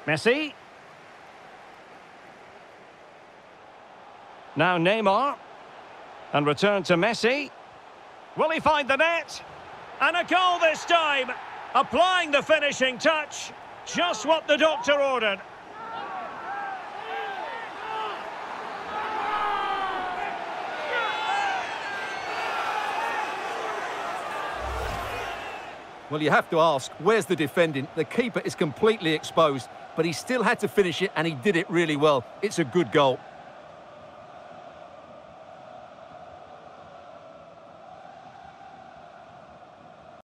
Messi. Now Neymar. And return to Messi. Will he find the net? And a goal this time. Applying the finishing touch. Just what the doctor ordered. Well, you have to ask, where's the defending? The keeper is completely exposed, but he still had to finish it, and he did it really well. It's a good goal.